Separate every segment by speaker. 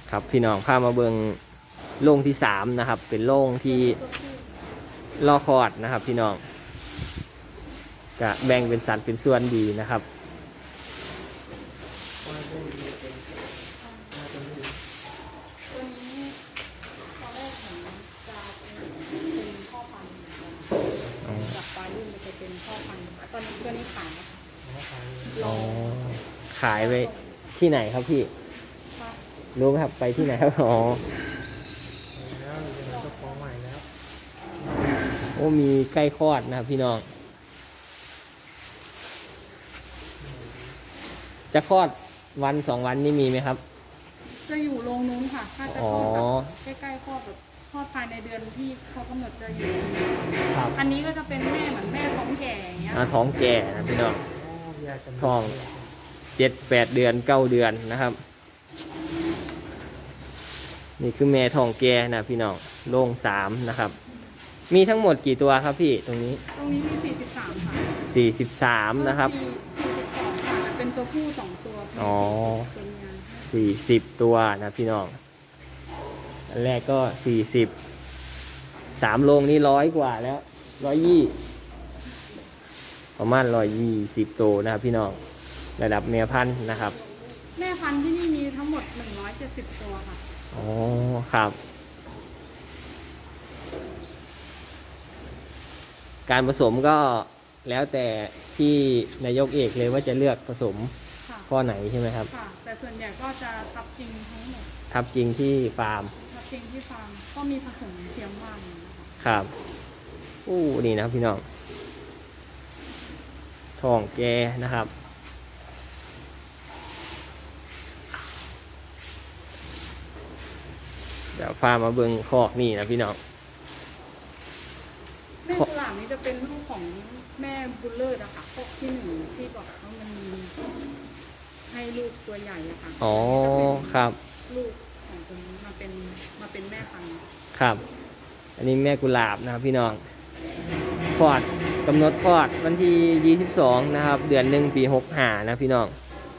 Speaker 1: ครับพี่น้องพามาเบิงโรงที่3นะครับเป็นโรงที่ล่อคลอดนะครับพี่น้องก็แบ่งเป็นสัดเป็นส่วนดีนะครับ
Speaker 2: ตัวนี้ตอนแรกผมจะเป็นพ่อพันธุ์จากปลาลุ่มจะเป็นพ่อพันธุ์ตอนนี้ตัวนี้ขายนะคะรอ
Speaker 1: ขายไปที่ไหนครับพี่รู้ไหมครับไปที่ไหนครับอ๋อ
Speaker 3: แล้วยังไงก็ฟ้องใหม่แล้ว
Speaker 1: โอ้มีใกล้คลอดนะครับพี่น้องจะคลอดวัน2 วันนี่มีไหมครับ
Speaker 2: จะอยู่โรงนู้นค่ะถ้าจะคลอดแบบใกล้ๆคลอดแบบคลอดภายในเดือนที่เขากำหนดจะอยู่
Speaker 1: ครับ
Speaker 2: อันนี้ก็จะเป็นแม่เหมือนแม่ท้องแก่อย่างเงี้ย
Speaker 1: ท้องแก่นะพี่น้อง
Speaker 3: แยกกัน
Speaker 1: ท้อง 7-8 เดือน9 เดือนนะครับนี่คือแม่ท้องแก่นะพี่น้องโรง3นะครับมีทั้งหมดกี่ตัวครับพี่ตรงนี้
Speaker 2: ตรงนี้มี43ค่ะ
Speaker 1: 43นะครับ
Speaker 2: 42ค่ะเป็นตัวผู้2ตัวเป็น
Speaker 1: อ๋อ
Speaker 2: ตัวเมีย
Speaker 1: 40 ตัวนะพี่น้องอันแรกก็40 3 โรงนี้100 กว่าแล้ว120ประมาณ120 ตัวนะครับพี่น้องระดับแม่พันธุ์นะครับ
Speaker 2: แม่พันธุ์ที่นี่มีทั้งหมด170ตัวค่ะ
Speaker 1: อ๋อครับการผสมก็แล้วแต่ที่นายกเอกเลยว่าจะเลือกผสม
Speaker 2: ค่ะ
Speaker 1: ข้อไหนใช่ไหมครับ
Speaker 2: ค่ะแต่ส่วนใหญ่ก็จะทับจริงทั้งหมด
Speaker 1: ทับจริงที่ฟาร์ม
Speaker 2: ทับจริงที่ฟาร์มก็มีผสมเทียมบ้างนะคะ
Speaker 1: ครับอู้นี่นะครับพี่น้องท้องแกนะครับ เดี๋ยวพามาเบิ่งคอกนี่นะพี่น้อง
Speaker 2: แม่กุหลาบนี้จะเป็นลูกของแม่บุลเลอร์นะคะพวกที่หนึ่งที่บอกว่ามันมีให้ลูกตัวใหญ่อะค่ะ
Speaker 1: อ๋อครับ
Speaker 2: ลูกของตัวนี้มาเป็นแม่พันธุ์
Speaker 1: ครับ อันนี้แม่กุหลาบนะครับพี่น้องคลอดกำหนดคลอดวันที่22นะครับเดือน1 ปี 65นะพี่น้อง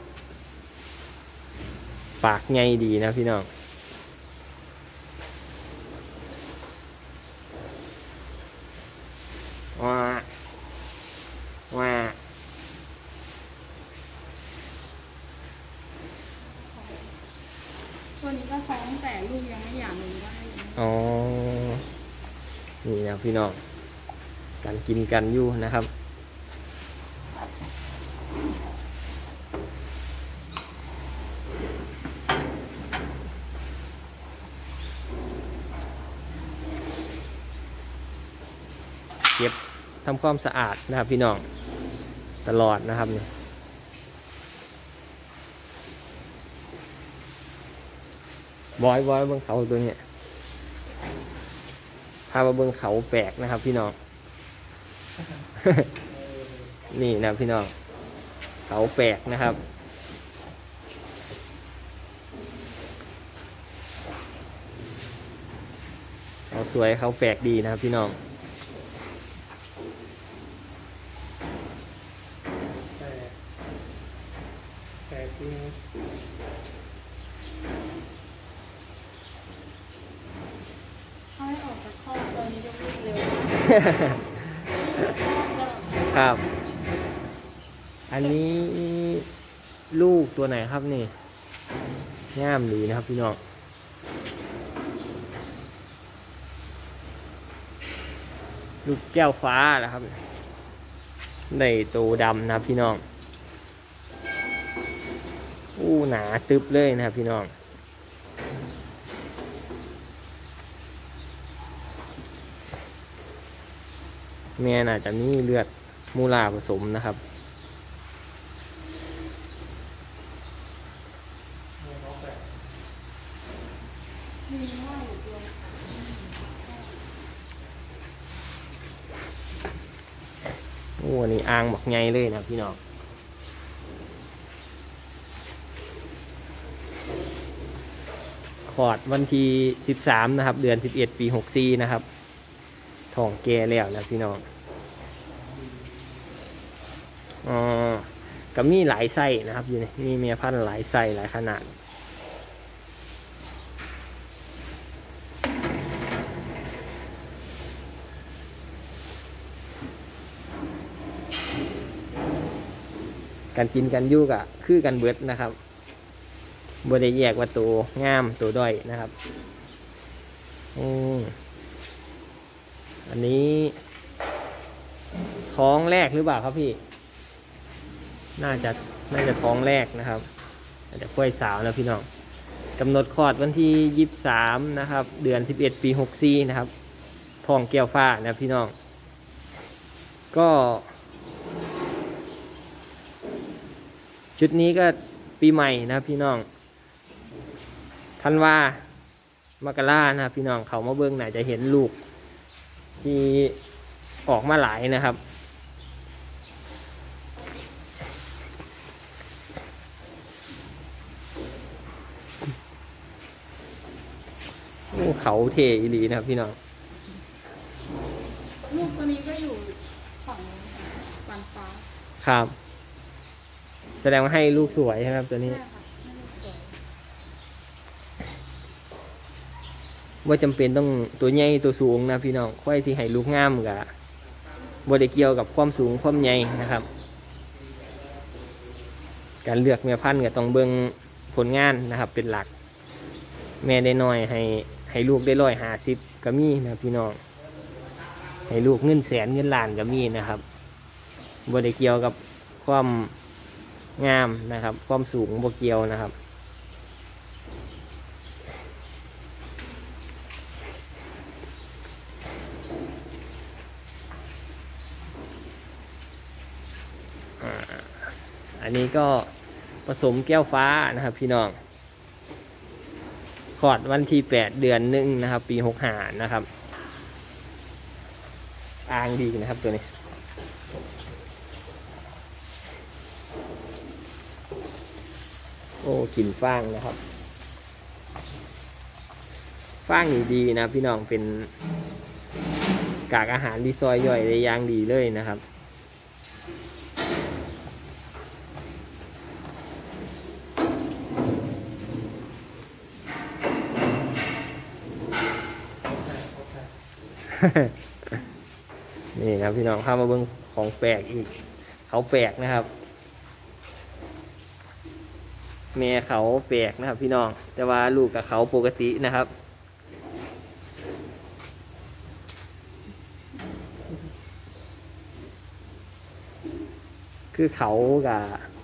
Speaker 1: ปากใหญ่ดีนะพี่น้องว้าว้า
Speaker 2: ตัวนี้ก็ท้องแต่ลูกยังไม่หย่าเลยว่าให้ยังไม่
Speaker 1: อ๋อนี่นะพี่น้องกันกินกันอยู่นะครับเก็บทำความสะอาดนะครับพี่น้องตลอดนะครับเนี่ยบอยเบิ่งเขาตัวเนี้ยพามาเบิ่งเขาแปลกนะครับพี่น้อง นี่นะพี่น้องเขาแปลกนะครับเขาสวยเขาแปลกดีนะครับพี่น้อง
Speaker 3: แต่จริง
Speaker 2: เขาให้ออกจากข้อตัวนี้จะวิ่งเร็ว
Speaker 1: ครับ อันนี้ลูกตัวไหนครับนี่งามดีนะครับพี่น้องลูกแก้วฟ้าแหละครับในตัวดำนะครับพี่น้องอู้หนาตึบเลยนะครับพี่น้องแม่น่าจะมีเลือดมูลาผสมนะครับ
Speaker 2: มีว่าอยู่ตัวนะคะ
Speaker 1: โอ้อันนี้อ่างบักไงเลยนะพี่น้องคลอดวันที่13นะครับเดือน11 ปี 64นะครับท้องแก่แล้วนะพี่น้องอ๋อก็มีหลายไส้นะครับอยู่นี่มีแม่พันธุ์หลายไส้หลายขนาดการกินกันอยู่กับคือกันเบิดนะครับบ่ได้แยกว่าตัวงามตัวด้อยนะครับอันนี้ท้องแรกหรือเปล่าครับพี่น่าจะท้องแรกนะครับอาจจะค่อยสาวนะพี่น้องกำหนดคลอดวันที่23นะครับเดือน11ปี64นะครับท้องแก้วฟ้านะพี่น้องก็ชุดนี้ก็ปีใหม่นะพี่น้องธันวามกรานะครับพี่น้องเขามาเบิ้งไหนจะเห็นลูกที่ออกมาหลายนะครับเขาเทอีหลีนะครับพี่น้อง
Speaker 2: ลูกตัวนี้ก็อยู่ฝั่งปานฟ้า
Speaker 1: ครับแสดงว่าให้ลูกสวยใช่ไหมครับตัวนี้ว่าจำเป็นต้องตัวใหญ่ตัวสูงนะพี่น้องค่อยที่ให้ลูกงามกับบริเกี่ยวกับความสูงความใหญ่นะครับการเลือกแม่พันธุ์ก็ต้องเบิ่งผลงานนะครับเป็นหลักแม่ได้น้อยให้ลูกได้150ก็มีนะพี่น้องให้ลูกเงินแสนเงินล้านก็มีนะครับบริเกี่ยวกับความงามนะครับความสูงบ่เกี่ยวนะครับอันนี้ก็ผสมแก้วฟ้านะครับพี่น้องคลอดวันที่8เดือน1นะครับปี65นะครับอ่างดีนะครับตัวนี้โอ้กลิ่นฟางนะครับฟางนี่ดีนะพี่น้องเป็นกากอาหารที่ซอยย่อยได้อย่างดีเลยนะครับนี่นะพี่น้องเข้ามาเบิ่งของแปลกอีกเขาแปลกนะครับแม่เขาแปลกนะครับพี่น้องแต่ว่าลูกกับเขาปกตินะครับคือเขากับ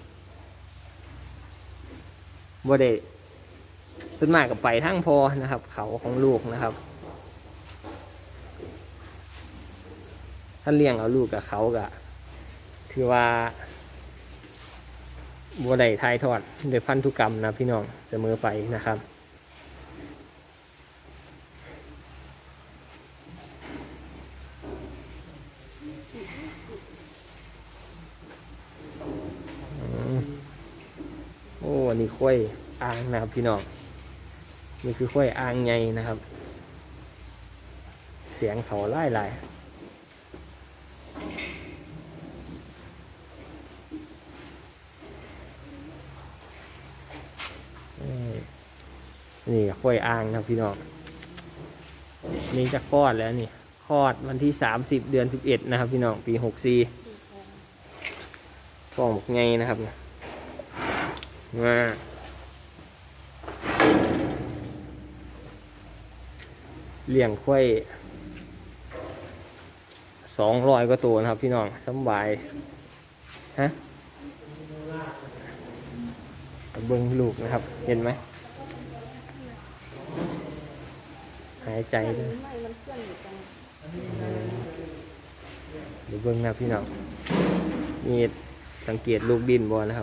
Speaker 1: บ่ได้ส่วนมากกับไปทั้งพอนะครับเขาของลูกนะครับท่านเลี้ยงเอาลูกกับเขาก็ถือว่าบัวใดทายทอดโดยพันธุกรรมนะพี่น้องเสมอไปนะครับโอ้อันนี้ข้อยอ่างนะครับพี่น้องนี่คือข้อยอ่างไงนะครับเสียงเขาไล่ไล่นี่ข้อยอ่างนะพี่น้องนี่จะคลอดแล้วนี่คลอดวันที่30เดือน11นะครับพี่น้องปี64ท้องบอกไงนะครับมาเลี้ยงข้อย200กว่าตัวนะครับพี่น้องสบายฮะเบิ้งลูกนะครับเห็นไหมหายใจด้วยเดี๋ยวเบิ้งนะพี่น้องนี่สังเกตลูกดินบ่นะครับ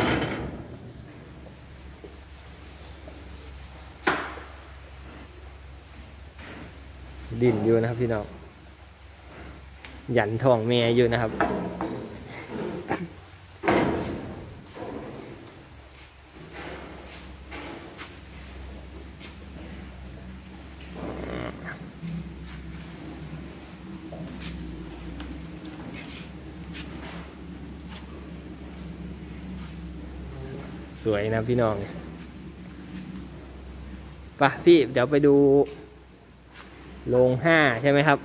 Speaker 1: ดินอยู่นะครับพี่น้องหยันท้องแม่อยู่นะครับสวยนะพี่น้องไปพี่เดี๋ยวไปดูโรง5ใช่ไหมครับ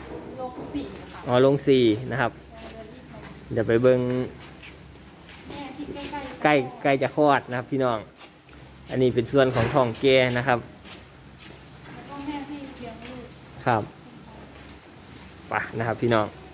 Speaker 2: โรง4ค่ะ
Speaker 1: อ๋อโรง4นะครับเดี๋ยวไปเบิ้ง
Speaker 2: แม่ที่ใกล้ๆ
Speaker 1: ใกล้จะคลอดนะครับพี่น้อง อันนี้เป็นส่วนของท้องแก่นะครับ
Speaker 2: แล้วก็แม่ให้เลี้ยงลูก
Speaker 1: ครับไปนะครับพี่น้อง